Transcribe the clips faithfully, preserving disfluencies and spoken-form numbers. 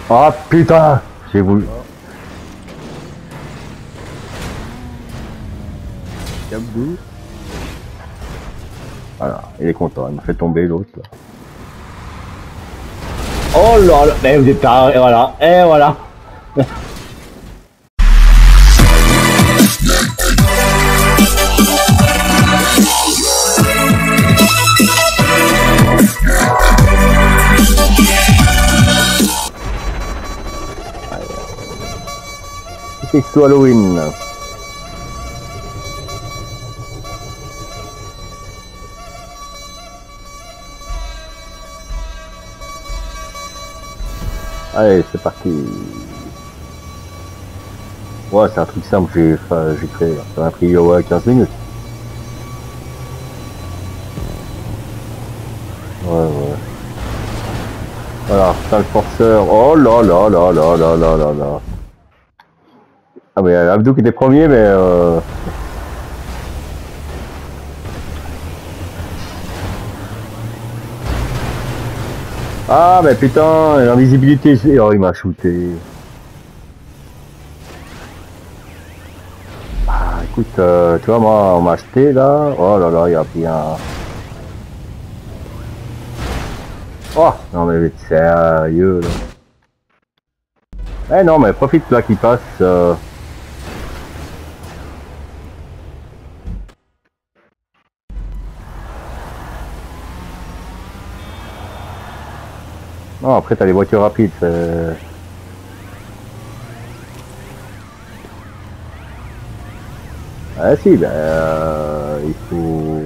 Ah putain, j'ai voulu. Kabou. Voilà, il est content, il m'a fait tomber l'autre là. Oh là là, mais vous êtes tard, et voilà, et voilà. C'est tout Halloween. Allez, c'est parti. Ouais, c'est un truc simple que j'ai enfin, j'ai créé. Ça m'a pris ouais, quinze minutes. Ouais, ouais. Voilà, putain le forceur. Oh là là là là là là là là. Ah mais Abdou qui était premier, mais euh... Ah mais putain, l'invisibilité, oh il m'a shooté. Ah écoute, euh, tu vois moi on m'a acheté là, oh là là il a pris un... Oh non mais sérieux là. Eh non mais profite là qu'il passe. Euh... Non après t'as les voitures rapides. C'est... Ah si ben euh, il faut...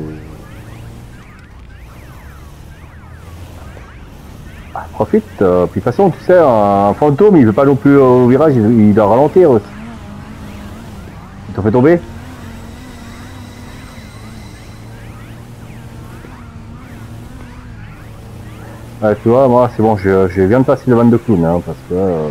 Ah, profite, euh, puis de toute façon tu sais un fantôme il veut pas non plus euh, au virage, il, il doit ralentir aussi. Il t'en fait tomber. Ouais, tu vois, moi c'est bon, je, je viens de passer le van de clown, hein, parce que... Euh...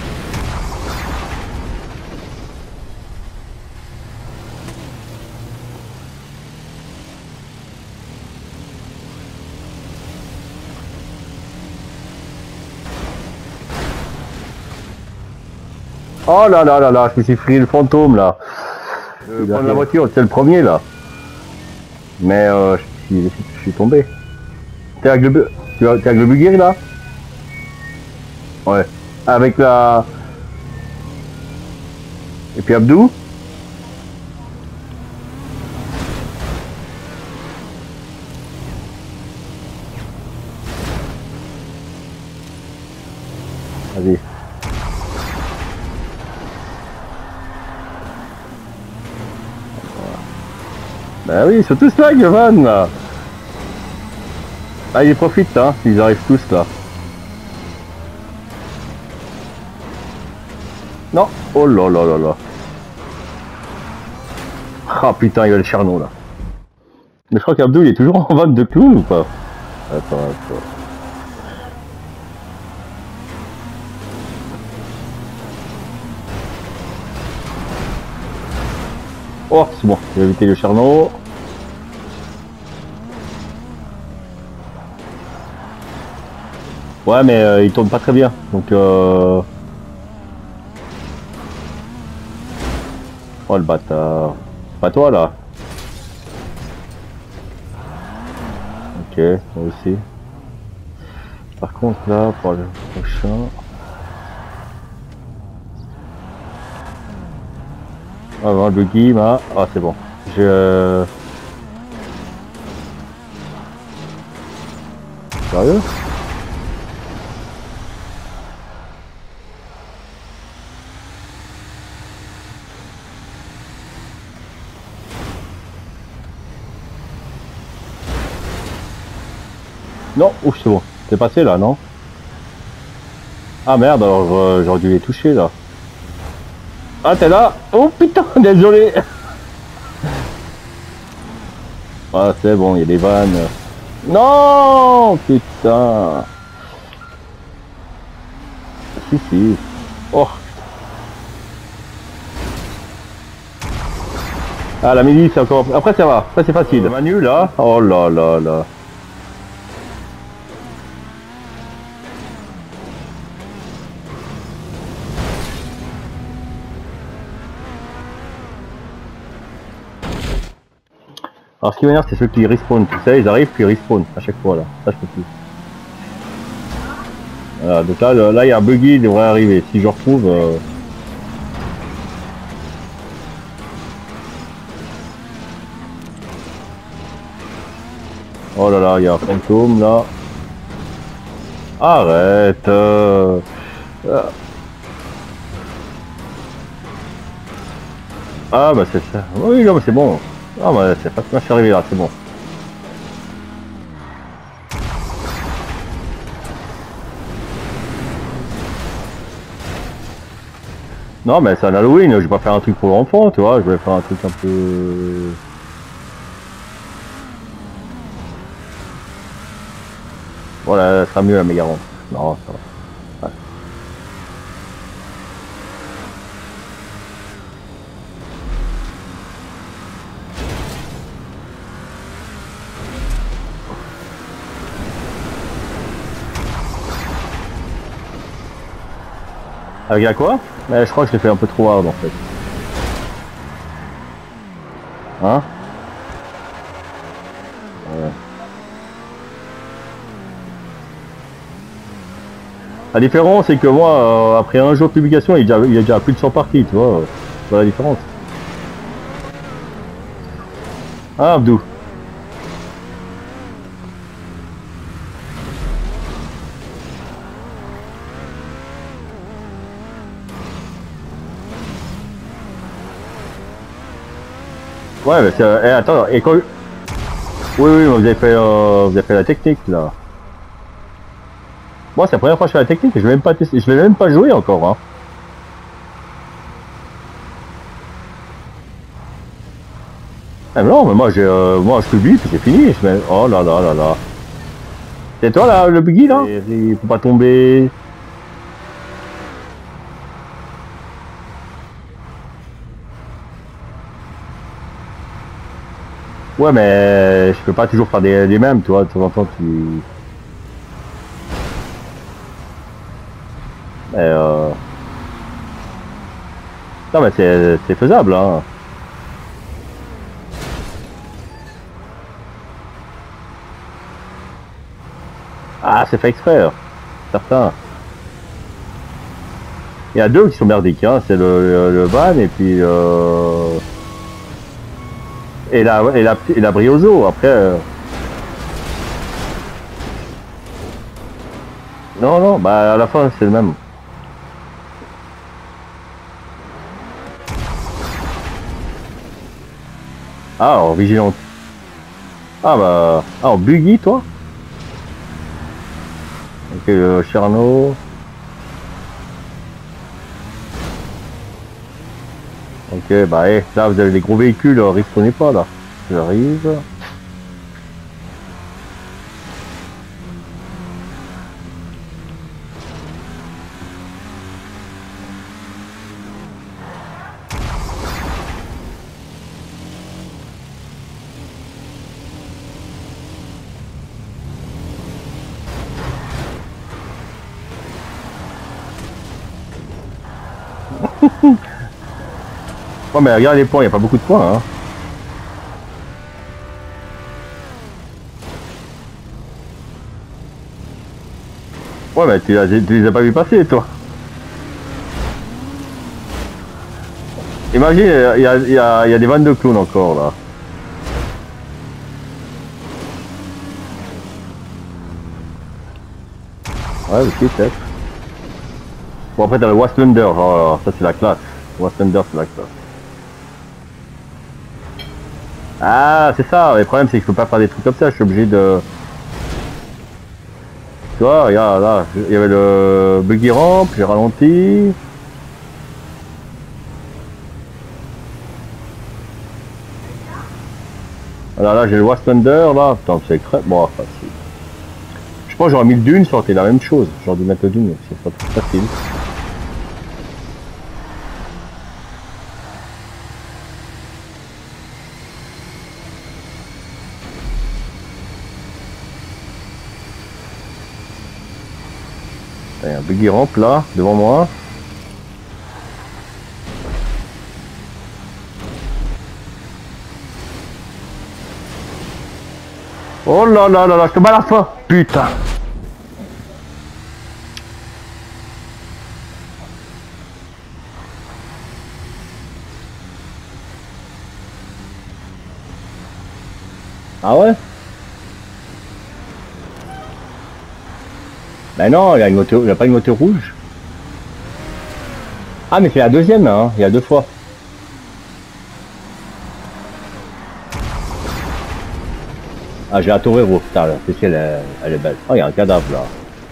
Oh là là là là, je me suis pris le fantôme là. Je prends la voiture, c'est le premier là. Mais euh, je, suis, je suis tombé. T'es avec le, tu es avec le buggy là? Ouais. Avec la... Et puis Abdou? Vas-y. Ben oui, ils sont tous là, Yovan là. Ah, ils profitent, hein, ils arrivent tous là. Non. Oh là là là là. Ah putain, il y a le charnon là. Mais je crois qu'Abdou il est toujours en vente de clown ou pas? Attends, attends. Oh, c'est bon, j'ai évité le charnon. Ouais, mais euh, il tourne pas très bien, donc euh... Oh le bâtard. Pas toi là. Ok, moi aussi. Par contre là, pour le prochain... Ah bon, le buggy, bah... Ah c'est bon. Je... Sérieux? Non, ouf, c'est bon. C'est passé là, non? Ah merde, alors euh, j'aurais dû les toucher là. Ah, t'es là? Oh putain, désolé. Ah, c'est bon, il y a des vannes. Non, putain. Si, si. Oh. Ah, la mini, c'est encore... Après, ça va. Après, c'est facile. Euh, Manu, là. Oh là là là. Alors ce qui m'énerve c'est ceux qui respawn, tu sais, ils arrivent puis ils respawn à chaque fois là. Ça je peux plus. Voilà, donc là, là il y a un buggy, il devrait arriver. Si je retrouve... Euh... Oh là là, il y a un fantôme là. Arrête euh... Ah bah c'est ça. Oui non mais c'est bon. Ah bah c'est pas que je suis arrivé là, c'est bon. Non mais c'est un Halloween, je vais pas faire un truc pour l'enfant, tu vois, je vais faire un truc un peu... Voilà, ça sera mieux la méga rampe. Non, ça va. Ouais. Avec la quoi? Mais je crois que je l'ai fait un peu trop hard en fait. Hein? Ouais. La différence c'est que moi, euh, après un jour de publication, il y a déjà, il y a déjà plus de cent parties, tu vois. C'est la différence. Ah Abdou. Ouais mais c'est... Eh, attends, et quand... Oui oui, vous avez fait, euh, vous avez fait la technique là. Moi c'est la première fois que je fais la technique et je vais même pas tester, je vais même pas jouer encore hein. Ah mais non mais moi j'ai euh, moi je publie puis c'est fini, je mets... Oh là là là là. C'est toi là le buggy là? Il faut pas tomber. Ouais mais je peux pas toujours faire des, des mêmes, tu vois, de temps en temps tu... Mais euh... Non mais c'est c'est faisable hein. Ah c'est fait exprès, certains. Il y a deux qui sont merdiques, hein, c'est le, le, le van et puis euh... et la et la et la Briozo après. Euh... Non non bah à la fin c'est le même. Ah en vigilante. Ah bah ah en buggy toi. Ok le Cherno. Ok bah eh, là vous avez des gros véhicules, respawnez pas là. J'arrive. Ouais mais regarde les points, il n'y a pas beaucoup de points hein. Ouais mais tu, tu les as pas vu passer toi. Imagine, il y a, y, a, y a des vannes de clowns encore là. Ouais aussi peut-être. Bon après t'as le Wastellander, oh, ça c'est la classe. Wastellander c'est la classe. Ah c'est ça, le problème c'est que je peux pas faire des trucs comme ça, je suis obligé de... Tu vois, regarde là, il y avait le buggy ramp, j'ai ralenti. Voilà, là j'ai le Wastellander là, putain c'est crème, bon facile. Je pense que j'aurais mis le dune, ça aurait été la même chose, j'aurais dû mettre le dune, c'est pas plus facile. Il y a un buggy ramp là, devant moi. Oh là là là là, je te bats la fin. Putain. Ah ouais? Ben non, il y a une moto, il y a pas une moto rouge. Ah mais c'est la deuxième là, hein. Il y a deux fois. Ah j'ai la Torero, putain là, c'est elle, est- elle est belle. Oh il y a un cadavre là.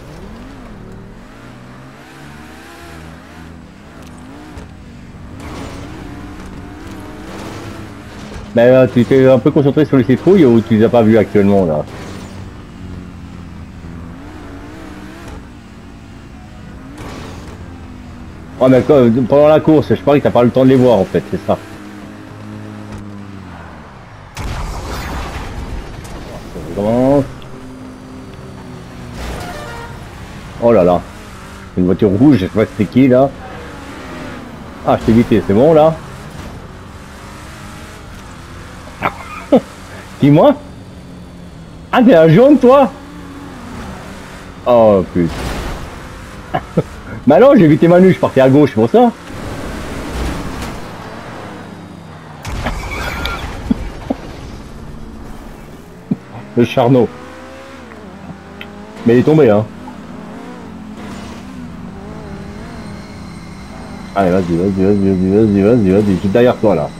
Mais euh, tu t'es un peu concentré sur les citrouilles ou tu les as pas vues actuellement là? Oh mais quoi, pendant la course, je crois que t'as pas le temps de les voir en fait, c'est ça. On commence. Oh là là, une voiture rouge, je sais pas c'est qui là. Ah je t'ai évité, c'est bon là. Dis-moi. Ah t'es un jaune toi? Oh putain. Bah non, j'ai évité Manu, je partais à gauche pour ça. Le charnot. Mais il est tombé hein. Allez vas-y, vas-y, vas-y, vas-y, vas-y, vas-y, vas-y, tout derrière toi là.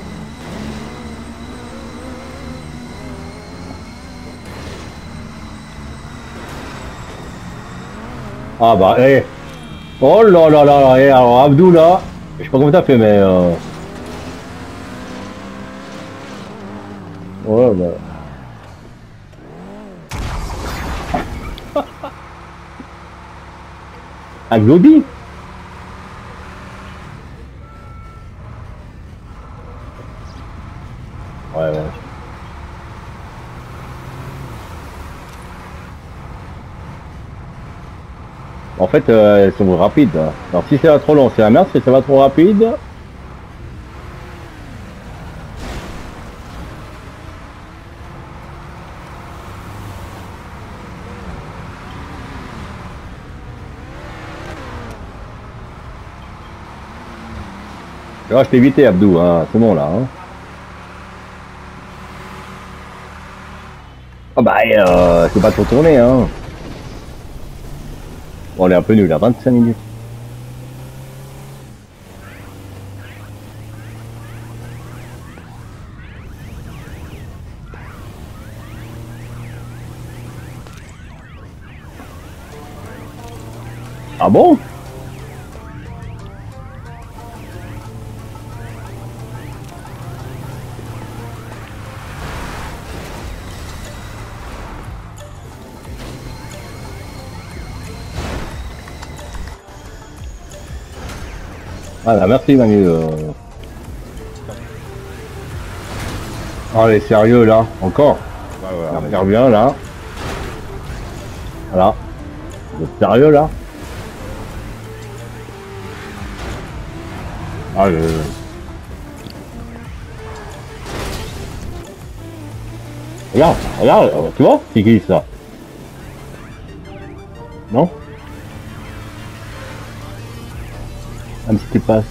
Ah bah eh. Oh là là là là, eh, alors Abdou là, je sais pas comment t'as fait mais euh... ouais bah... Un Glody. Ouais ouais. En fait, euh, elles sont rapides. Alors si ça va trop long, c'est la merde. Si ça va trop rapide... Là, je t'ai évité Abdou, hein. C'est bon là. Hein. Ah bah, euh, c'est pas trop tourner, hein. Bon, on est un peu nul à vingt-cinq minutes. Ah bon? Voilà, merci Manu. Euh... Allez, sérieux là, encore. Ouais, ouais, on regarde bien là. Voilà. Vous êtes sérieux là? Allez. Regarde, regarde, tu vois? C'est qui ça? Non? Un petit passe.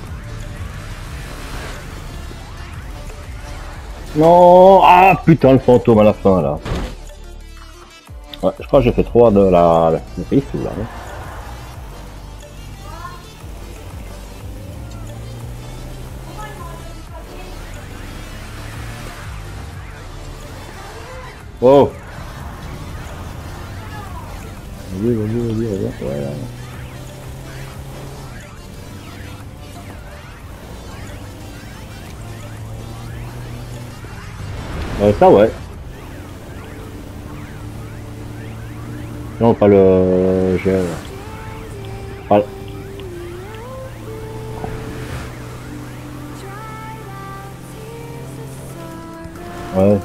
Non, ah putain le fantôme à la fin là. Ouais, je crois que j'ai fait trois de la, la piste là. Hein. Oh. Vas-y, vas-y, vas-y, vas-y. Ouais, là. Euh, ça ouais. Non, pas le... J'ai... Pas le... Ouais.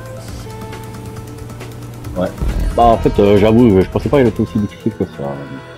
Ouais. Bah en fait, euh, j'avoue, je pensais pas qu'il était aussi difficile que ça.